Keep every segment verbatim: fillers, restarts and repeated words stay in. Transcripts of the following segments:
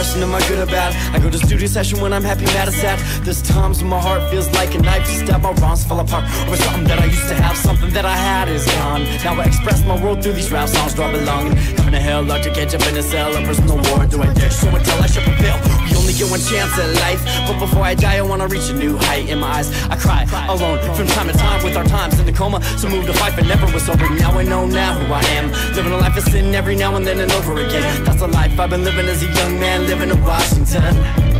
expression, am I good or bad? I go to studio session when I'm happy, mad or sad. There's times when my heart feels like a knife, to stab my wrongs, fall apart over something that I used to have. Something that I had is gone. Now I express my world through these rap songs, drop belong. Having a hell lot to catch up in a cell, a personal war. Do I dare show and tell? I should prevail. We only get one chance at life, but before I die I wanna reach a new height. In my eyes I cry alone from time to time, with our times in the coma. So moved to fight but never was sober. Now I know now who I am, living a life of sin every now and then and over again. That's the life I've been living as a young man, living in Washington.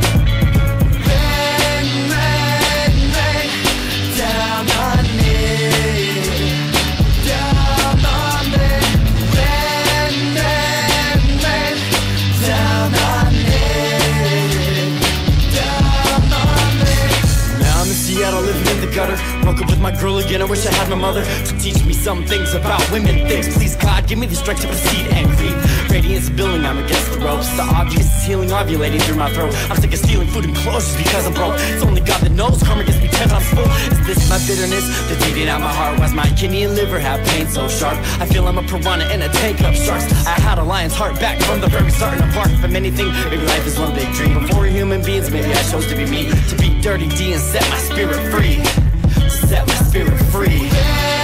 Rain, rain, rain, down on me, down on me. Rain, rain, rain, down on me, down on me. Now I'm in Seattle living in the gutter, woke up with my girl again. I wish I had my mother to teach me some things about women things. Please God, give me the strength to proceed and creep. Radiance building, I'm against the ropes. The obvious is healing, ovulating through my throat. I'm sick of stealing food and clothes just because I'm broke. It's only God that knows, karma gets me ten times full. Is this my bitterness that's eating out my heart? Why's my kidney and liver have pain so sharp? I feel I'm a piranha in a tank of sharks. I had a lion's heart back from the very start, and apart from anything, maybe life is one big dream. Before human beings, maybe I chose to be me, to be dirty D and set my spirit free, to set my spirit free.